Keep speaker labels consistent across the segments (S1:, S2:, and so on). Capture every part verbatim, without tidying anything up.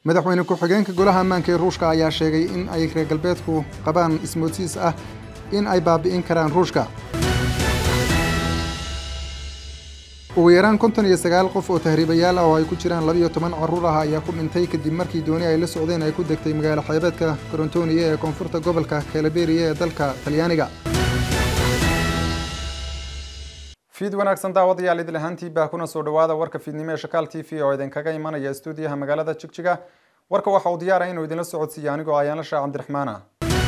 S1: madaxweyne ku-xigeenka golaha ammaanka ee Ruushka ayaa sheegay in ay reer galbeedku qabaan ismoodsiis ah in ay baabi'in karaan Ruushka. ugu yaraan konton iyo sagaal qof oo tahriibayaal ah oo ay ku jiraan laba iyo toban carruur ah ayaa ku dhintay kadib markii dooni ay la socdeen ay ku degtay magaalo xeebeedka Corontonia ee koonfurta gobolka Calabria ee dalka Talyaaniga. fiid wanaagsan daawadayaal idil ahaantii baa kuna soo dhawaada warka fiidnimo ee Shakaal T V oo idin kaga imanaya stuudiyaha magaalada Jigjiga. warka waxa uu diyaar ah inuu idin la socodsiiyo anigoo Ayaan Shaac Cabdiraxmaan ah.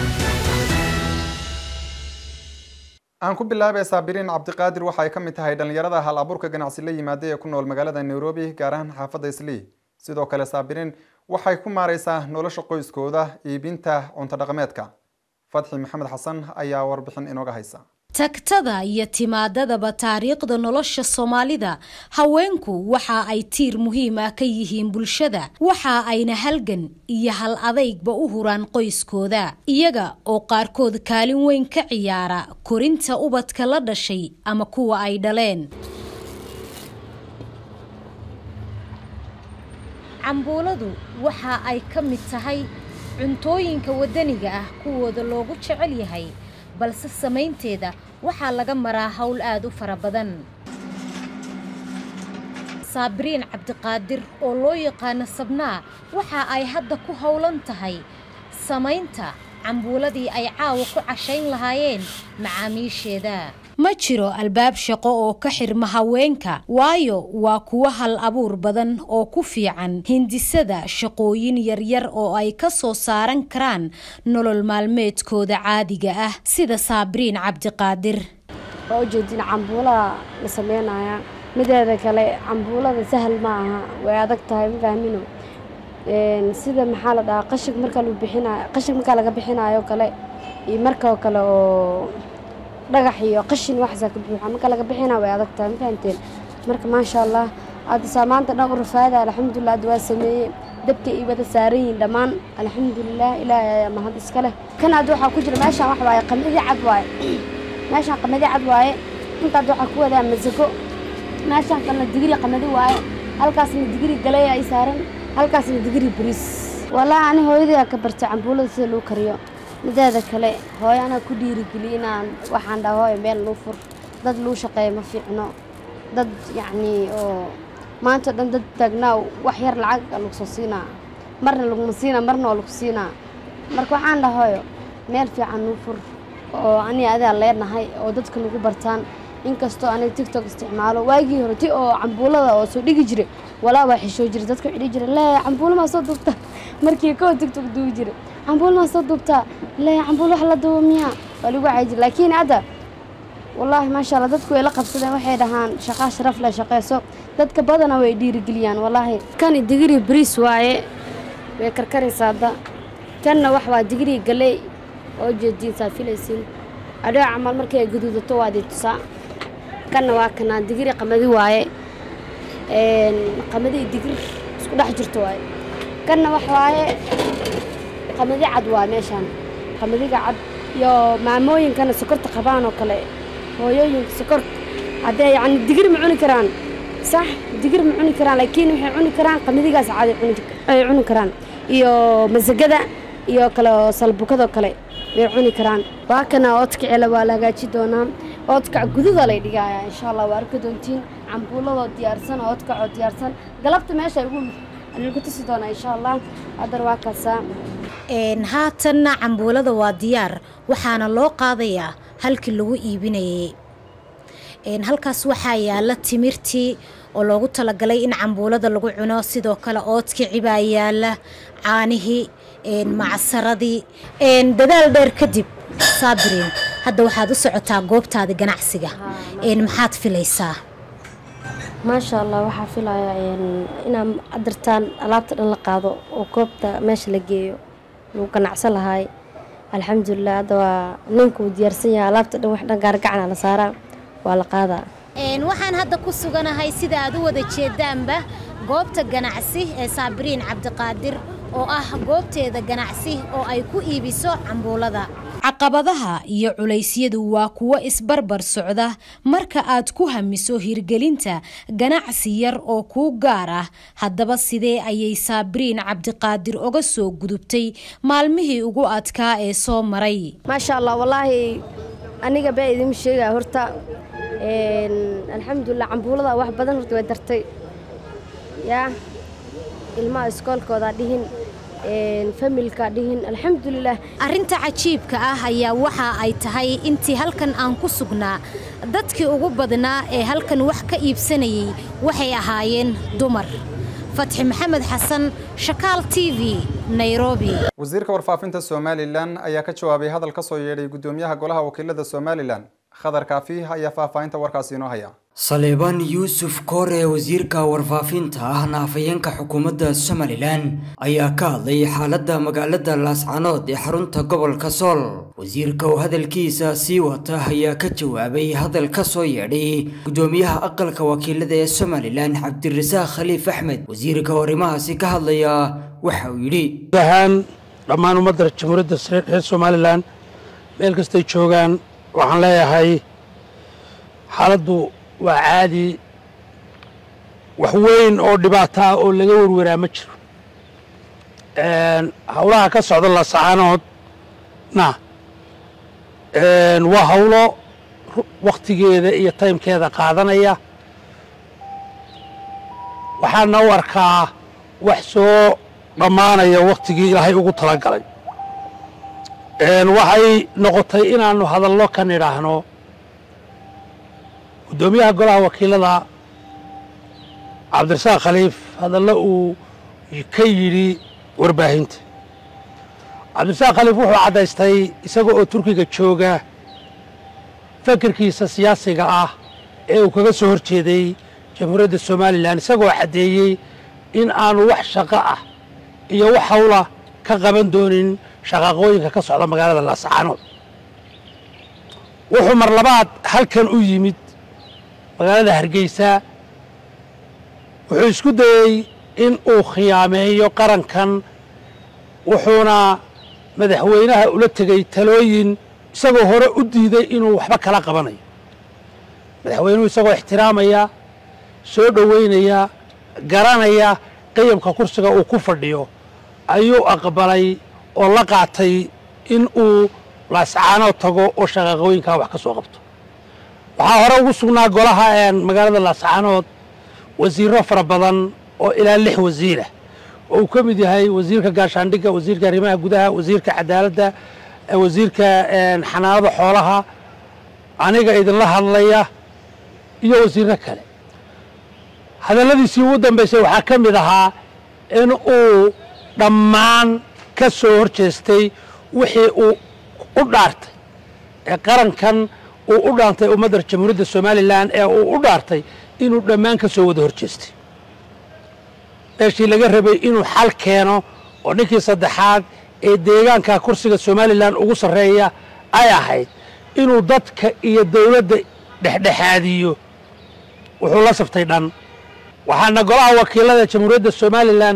S1: aan ku bilaabay Saabiriin Cabdiqaadir waxa ay ka mid tahay dhalinyarada hal abuurka ganacsi la yimaada ee ku nool magaalada Nairobi gaar ahaan xaafadda Islii. sidoo kale Saabiriin waxay ku maareysaa nolosha qoyskooda iibinta cunto dhaqameedka. Fadxi Maxamed Xasan ayaa warbixin inooga haysa.
S2: tagtada iyo timaadadaba taariikhda nolosha Soomaalida haweenku waxa ay tiir muhiim ah ka yihiin bulshada waxa ayna halgan iyo hal adeegba u huraan qoyskooda iyaga oo qaarkood kaalin weyn ka ciyaara korinta ubadka la dhashay ama kuwa ay dhaleen. cambuuladu waxa ay ka mid tahay cuntooyinka wadaniga ah kuwooda loogu jecel yahay balse samaynteeda waxa laga maraa hawl aad u fara badan. Saabiriin Cabdiqaadir oo loo yaqaan Sabnaa waxa ay hadda ku hawlan tahay samaynta cambuuladii ay caawa ku cashayn lahaayeen macaamiisheeda. ma jiro albaab shaqo oo ka xirma haweenka waayo waa kuwa hal abuur badan oo ku fiican hindisada shaqooyin yaryar oo ay ka soo saaran karaan nolol maalmeedkooda caadiga ah sida Saabiriin Cabdiqaadir.
S3: oo jeedin cambuulada la sameynaya mideeda kale cambuulada sahal ma aha way adag tahay ma fahmino een sida maxaa la dhahaa qashig marka lagu bixinayo qashig marka laga bixinayo kale iyo marka kale oo dhagax iyo qashin wax saaka buuxa marka laga bixinayo way adag tahay ma fahanteen marka ma sha Allah aad saamaanta dhan u rafaada alxamdulillah dawaa sameeyay dabka iyo wada saareen dhamaan alxamdulillah ilaahay ma had iska leh kana aad waxa ku jira meesha wax waay qamadi cad waay meesha qamadi cad waay inta aad waxa ku wada masako meesha kana digri qamadi waay halkaasna digri galay ay saaran halkaasna digri bariis walaa ani hooyaday ka bartay cambuulada sida loo kariyo mideeda kale hooyana ku dhiirigelinaan waxaan dhahay meel loo fur dad loo shaqeeyo ma fiicno dad yaani oo maanta dhan dad taagnaa wax yar lacag lagu soo siinaa marna lagu masiina marna lagu siinaa marka waxaan dhahay meel fiican loo fur oo ani adaa leenahay oo dadka lagu bartaan inkastoo ani TikTok isticmaalo waagii hore tii oo cambuulada oo soo dhigi jiray walaa waa xishoo jiray dadka xidhi jiray la cambuula ma soo dubta markii ko TikTok duubi jiray cambuula ma soo dubta la cambuula wax la doomiya waligu caajir laakiin ada wallahi ma sha Allah dadku way la qabsadeen waxay dhahaan shaqo sharaf la shaqeyso dadka badana way dhiirigeliyaan wallahi kan digri bariis waaye way karkaraysaada tanna wax waa digri galay oo jeedin saafilaysin adaa amal markay guduudato waa diidsa kana waa kana digri qamadi waaye een qamadi digri isku dhex jirto waaye kana wax waaye qamadi cad waa meeshan qamadiga cad iyo maamooyinkana sokorta qabaan oo kale hooyooyin sokor hadee yani digri ma cuni karaan sax digri ma cuni karaan laakiin waxay cuni karaan qamadigaas cad ay cuni karaan iyo masagada iyo kale salbukado kale way cuni karaan waa kana oodka cila waa la hagaaji doonaa oodka gududa la dhigaaya insha Allah waa arki doontiin cambuulada diyaarsan oodka oo diyaarsan galabta meesha ugu anigu tusi doonaa insha Allah hadar waa kaasa een haatan cambuulada waa diyaar waxaana loo qaadayaa halkii lagu iibinayay een halkaas waxa yaala timirtii oo loogu talagalay in cambuulada lagu cuno sidoo kale oodka cibaa yaala caanihii een macsaradii een dadaal dheer kadib Saabiriin hadda waxaad u socotaa goobtaada ganacsiga een maxaad filaysaa ma sha Allah waxa filayaa in inaan adartaan alaabta dhan la qaado oo goobta meesha la geeyo lagu ganacsan lahaay alxamdulillah hadda waa ninku diyaarsan yahay alaabta dhan wax dhan gaar gacan la saaraa waa la qaadaa een waxaan hadda ku suganahay sida aad u wada jeedaanba goobta ganacsi ee Saabiriin Cabdiqaadir oo ah goobteeda ganacsi oo ay ku iibiso cambuulada
S2: caqabadaha iyo culeysyadu waa kuwo isbarbar socda marka aad ku hamiso hirgelinta ganacsi yar oo ku gaar ah. haddaba sidee ayay Sabriin Cabdiqaadir uga soo gudubtay maalmihii ugu adkaa ee soo maray?
S3: maasha Allah wallahi aniga baa idin sheegay horta een alxamdulillah cambuulada wax badan horta way dartay yaa ilmaha iskoolkooda dhihin een familka dhihin alxamdulillah.
S2: arinta cajiibka ah ayaa waxa ay tahay intii halkan aan ku sugnaa dadkii ugu badnaa ee halkan wax ka iibsanayay waxay ahaayeen dumar. Fatxi Maxamed Xasan, Shakaal T V, Nairobi.
S1: wasiirka warfaafinta Somaliland ayaa ka jawaabay hadal ka soo yeedhay gudoomiyaha golaha wakiilada Somaliland Khadar Kaafi ayaa faahfaahinta warkaasi inoo haya.
S4: Saleebaan Yuusuf Koore wasiirka warfaafinta ah naafayeenka xukuumadda Somaliland ayaa ka hadlay xaaladda magaalada Laascaanood ee xarunta gobolka Sool. wasiirka oo hadalkiisa sii wata ayaa ka jawaabay hadal ka soo yeedhay gudoomiyaha aqalka wakiilada ee Somaliland Cabdirasaaq Khaliif Axmed. wasiirka arrimahaasi ka hadlaya waxa uu yiri
S5: dahan dhammaan ummadda jamhuuriyadda Somaliland meel kasta ay joogaan waxaan leeyahay xaaladdu waa caadi wax weyn oo dhibaato ah oo laga warwaraa ma jiro een hawlaha ka socda Laascaanood na een waa hawlo waqtigeeda iyo timekeeda qaadanaya waxaana u arkaa wax soo dhamaanaya waqtigii Ilaahay ugu talagalay een waxay noqotay inaanu hadallo ka nidhaahno gudoomiyaha golaha wakiilada Cabdirasaaq Khaliif hadallo uu ka yiri warbaahinta. Cabdirasaaq Khaliif wuxuu cadaystay isagoo oo Turkiga jooga fikirkiisa siyaasiga ah ee uu kaga soo horjeeday jamhuuriyadda Somaliland isagoo cadeeyay in aanu wax shaqo ah iyo wax hawla ka qaban doonin shaqaqooyinka ka socda magaalada Laascaanood. wuxuu mar labaad halkan u yimid magaalada Hargeysa wuxuu isku dayay in uu khiyaameeyo qarankan wuxuuna madaxweynaha ula tagay talooyin isagoo hore u diiday inuu waxba kala qabanayo. madaxweynuhu isagoo ixtiraamaya soo dhaweynaya garanaya qiyamka kursiga uu ku fadhiyo ayuu aqbalay oo la qaatay in uu Laascaanood tago oo shaqaqooyinka wax ka soo qabto. waxaa hore ugu sugnaa golaha ee magaalada Laascaanood wasiirro fara badan oo ilaa lix wasiir ah oo uu ka mid yahay wasiirka gaashaandhigga, wasiirka arrimaha gudaha, wasiirka cadaaladda, wasiirka xanaanada xoolaha, aniga idinla hadlaya iyo wasiirro kale. hadalladiisii ugu dambeysay waxaa ka mid ahaa in uu dhammaan ka soo horjeestay wixii uu u dhaartay ee qarankan uu u dhaantay ummadda jamhuuriyadda Somaliland ee uu u dhaartay inuu dhammaan ka soo wada horjeestay. meeshii laga rabay inuu xal keeno oo ninkii saddexaad ee deegaanka kursiga Somaliland ugu sareeya ay ahayd inuu dadka iyo dawladda dhexdhexaadiyo wuxuu la saftay dhan. waxaana golaha wakiilada jamhuuriyadda Somaliland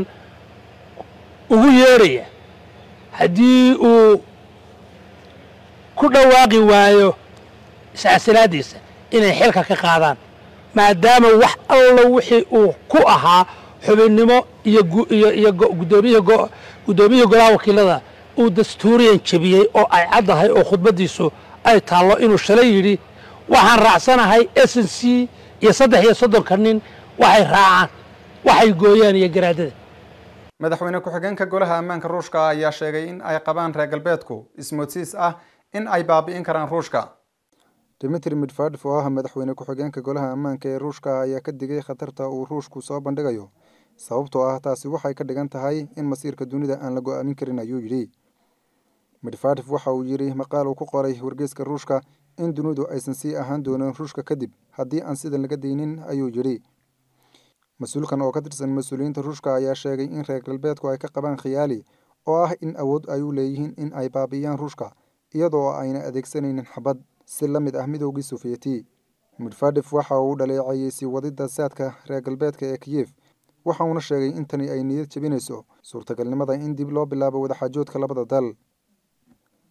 S5: ugu yeeraya haddii uu ku dhawaaqi waayo iscaasilaadiisa inay xilka ka qaadaan maadaama wax alla wixii uu ku ahaa xubinnimo iyo iyo gudoomiyaha gudoomiyaha golaha wakiilada uu dastuuriyan jabiyey oo ay caddahay oo khudbadiisu ay taallo inuu shalay yidhi waxaan raacsanahay S N C iyo saddex iyo soddonka nin waxay raacaan waxay gooyaan iyo garaadada.
S1: madaxweyne ku-xigeenka golaha ammaanka Ruushka ayaa sheegay in ay qabaan reer galbeedku ismoodsiis ah in ay baabi'in karaan Ruushka. Dmitry Medvedev oo ah madaxweyne ku-xigeenka golaha ammaanka ee Ruushka ayaa ka digay khatarta uu Ruushku soo bandhigayo sababtoo ah taasi waxay ka dhigan tahay in masiirka dunida aan la go'aamin karin ayuu yiri. Medvedev waxa uu yiri maqaal uu ku qoray wargeyska Ruushka in dunidu aysan sii ahaan doonin Ruushka kadib haddii aan sidan laga deynin ayuu yiri. mas-uulkan oo ka tirsan mas-uuliyiinta Ruushka ayaa sheegay in reer galbeedku ay ka qabaan khiyaali oo ah in awood ay u leeyihiin in ay baabi'iyaan Ruushka iyadoo ayna adeegsanaynin xabad si la mid ah midowgii Sofiyeeti. Medvedev waxa uu dhaleeceeyay sii wadida saadka reer galbeedka ee Kiev waxa uuna sheegay in tani ay niyad jabinayso suurtagalnimada in dib loo bilaabo wadaxaajoodka labada dal.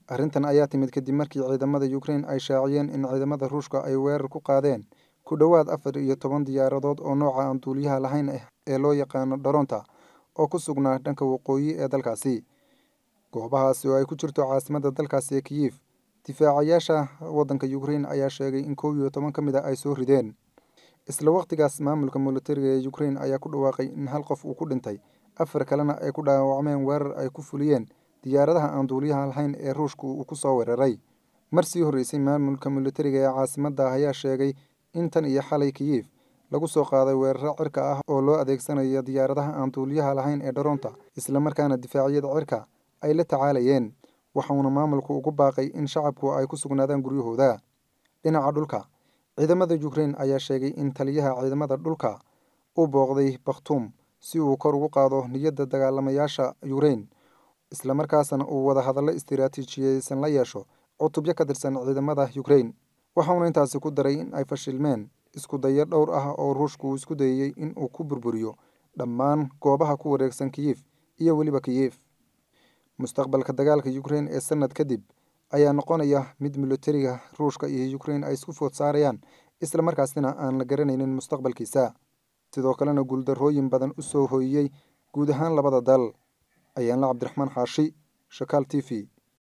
S1: arrintan ayaa timid kadib markii ciidamada Ukraine ay shaaciyeen in ciidamada Ruushka ay weerar ku qaadeen ku dhowaad afar iyo toban diyaaradood oo nooca aan duuliyaha lahayn ah ee loo yaqaano Daronta oo ku sugnaa dhanka waqooyi ee dalkaasi. goobahaasi oo ay ku jirto caasimadda dalkaasi ee Kyiv. difaacayaasha waddanka Ukraine ayaa sheegay in kow iyo toban ka mid ah ay soo rideen. isla waqtigaas maamulka militariga ee Ukraine ayaa ku dhawaaqay in hal qof uu ku dhintay, afar kalena ay ku dhaawacmeen weerar ay ku fuliyeen diyaaradaha aan duuliyaha lahayn ee Ruushku uu ku soo weeraray. Marsii horeysay maamulka militariga ee caasimadda ayaa sheegay in tan iyo xalay Kyiv lagu soo qaaday weerar cirka ah oo loo adeegsanayo diyaaradaha aan duuliyaha lahayn ee Daronta, isla markaana difaacyada cirka ay la tacaalayeen. waxaana maamulku ugu baaqay in shacabku ay ku sugnaadaan guryahooda. dhinaca dhulka, ciidamada Ukraine ayaa sheegay in taliyaha ciidamada dhulka uu booqday Bakhtum si uu kor ugu qaado niyadda dagaalamayaasha Ukraine, isla markaasna uu wada hadallo istiraatiijiyeysan la yeesho cutubyo ka tirsan ciidamada Ukraine. waxaana intaasi ku daray in ay fashilmeen isku dayo dhowr ah oo Ruushku isku dayay in uu ku burburiyo dhammaan goobaha ku wareegsan Kyiv iyo weliba Kyiv. mustaqbalka dagaalka Ukraine ee sanad kadib ayaa noqonaya mid militariga Ruushka iyo Ukraine ay isku food saarayaan, isla markaasina aan la garanaynin mustaqbalkiisa, sidoo kalena guuldarrooyin badan u soo hooyiyey guud ahaan labada dal. ayaanla Cabdiraxmaan Xaashi, Shakaal T V.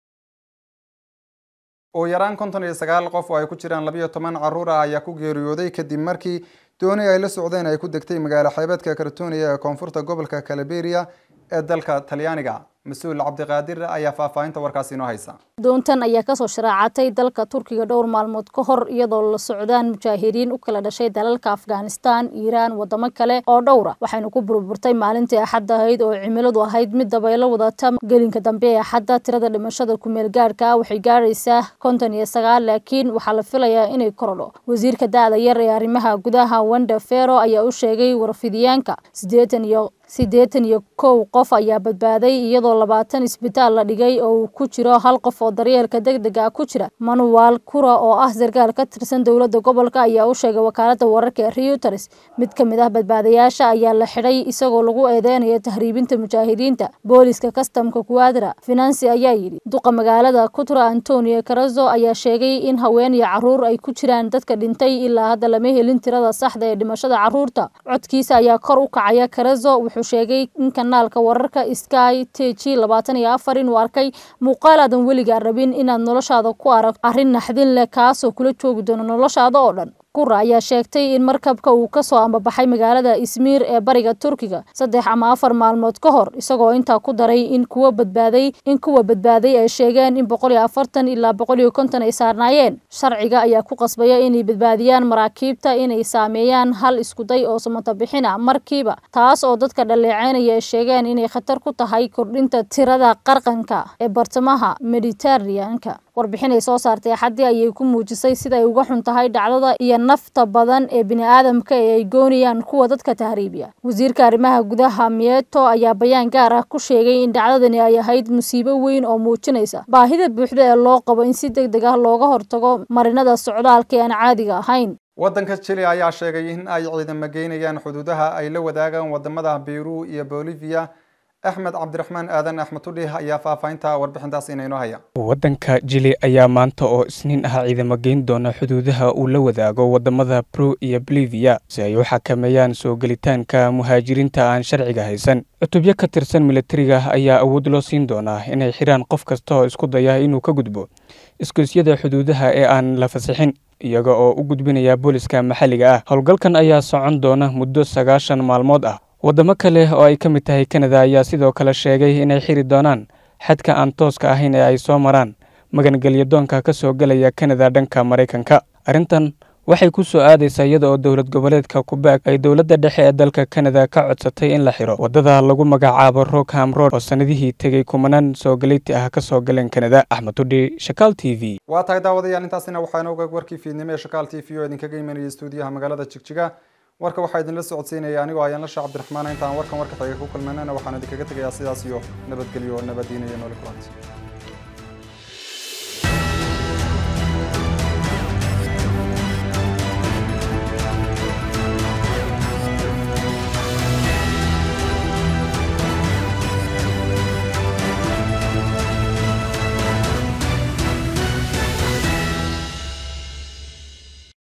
S1: oo yaraan konton iyo sagaal qof oo ay ku jiraan laba iyo toban carruur ah ayaa ku geeriyooday kadib markii dooni ay la socdeen ay ku degtay magaalo xeebeedka Kartoniya ee koonfurta gobolka Calabria ee dalka Talyaaniga. mas-uul Cabdiqaadir ayaa faahfaahinta warkaasi inoo haysa.
S6: doontan ayaa kasoo sharaacatay dalka Turkiga dhowr maalmood ka hor iyadoo la socdaan mujaahidiin u kala dhashay dalalka Afghanistan, Iiraan, wadamo kale oo dhowr ah. waxayna ku burburtay maalintii Axad ahayd oo cimiladu ahayd mid dabaylo wadata. gelinka dambe ee Axadda tirada dhimashada ku meel gaarka waxay gaaraysaa konton iyo sagaal, laakiin waxaa la filayaa inay korodho. wasiirka da'da yar ee arrimaha gudaha Wanda Fero ayaa u sheegay warfidiyaanka siddeetan iyo siddeetan iyo kow qof ayaa badbaaday iyadoo labaatan isbitaal la dhigay oo uu ku jiro hal qof oo daryeelka degdega ah ku jira. Manuel Kura oo ah sarkaal ka tirsan dowladda gobolka ayaa u sheegay wakaaladda wararka ee Reuters mid ka mid ah badbaadayaasha ayaa la xidhay isagoo lagu eedeynayo tahriibinta mujaahidiinta. booliska kastamka Quadra Finance ayaa yidhi duqa magaalada Kutra Antonio Carazo ayaa sheegay in haween iyo carruur ay ku jiraan dadka dhintay. ilaa hadda lama helin tirada saxda ee dhimashada carruurta. codkiisa ayaa kor u kacaya. Carazo wuxuu sheegay in kanaalka wararka Sky T G labaatan iyo afar inuu arkay muuqaal aadan weligaa rabin inaad noloshaada ku arag arrin naxdin leh kaasoo kula joogi doono noloshaada oo dhan. Kura ayaa sheegtay in markabka uu ka soo ambabaxay magaalada Izmir ee bariga Turkiga saddex ama afar maalmood ka hor, isagoo intaa ku daray in kuwa badbaaday in kuwa badbaaday ay sheegeen in boqol iyo afartan ilaa boqol iyo konton ay saarnaayeen. sharciga ayaa ku qasbaya inay badbaadiyaan maraakiibta inay saameeyaan hal isku day oo samata bixina markiiba, taas oo dadka dhaleeceynaya ay sheegeen inay khatar ku tahay kordhinta tirada qarqanka ee bartamaha Mediterranean-ka. warbixin ay soo saartay Axaddii ayay ku muujisay sida ay uga xun tahay dhacdada iyo nafta badan ee bini'aadamka ee ay goonayaan kuwa dadka tahriibiya. wasiirka arrimaha gudaha Mieto ayaa bayaan gaar ah ku sheegay in dhacdadani ay ahayd musiibo weyn oo muujinaysa baahida buuxda ee loo qabo in si degdeg ah looga hortago marinada socdaalka ee aan caadiga ahayn.
S1: waddanka Chile ayaa sheegay in ay ciidamo geynayaan xuduudaha ay la wadaagaan wadamada Peru iyo Bolivia. Axmed Cabdiraxmaan Aadan Axmed Tudhi ayaa faahfaahinta warbixintaas inoo haya.
S7: waddanka Chile ayaa maanta oo Isniin ah ciidamo geyn doona xuduudaha uu la wadaago wadamada Peru iyo Bolivia si ay u xakameeyaan soo gelitaanka muhaajiriinta aan sharciga haysan. cutubyo ka tirsan militariga ayaa awood loo siin doonaa inay xiraan qof kasta oo isku daya inuu ka gudbo isgoysyada xuduudaha ee aan la fasixin, iyaga oo u gudbinaya booliska maxalliga ah. howlgalkan ayaa socon doona muddo sagaashan maalmood ah. wadamo kale oo ay ka mid tahay Canada ayaa sidoo kale sheegay inay xiri doonaan xadka aan tooska ahayn ee ay soo maraan magangelyo doonka ka soo galaya Canada dhanka Mareykanka. arrintan waxay ku soo aadaysaa iyada oo dowlad goboleedka Quebec ay dowladda dhexe ee dalka Canada ka codsatay in la xiro wadada lagu magacaabo Rockham Road oo sanadihii tegay kumanaan soo galeyti ah ka soo galeen Canada. Axmed Tudhi, Shakaal T V.
S1: waa tahay daawadayaal, intaasina waxaan uga warkii fiidnimo ee Shakaal T V oo idinkaga imanayay stuudiyaha magaalada Jigjiga. warka waxaa idinla socodsiinaya anigoo Ayaanla Cabdiraxmaan. intaan warkan warka xiga ku kulmanana waxaan idinkaga tagayaa sidaas iyo nabadgelyo nabadiina iyo nolol kulanti.